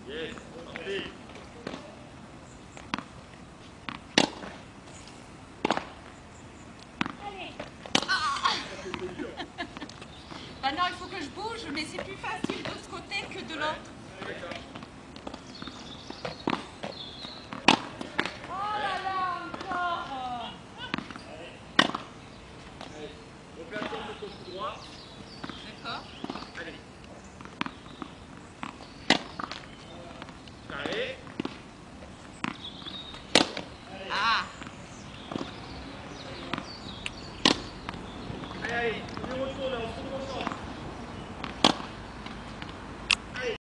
Yes, parfait. Allez. Ah. Bah non, il faut que je bouge, mais c'est plus facile de ce côté que de l'autre.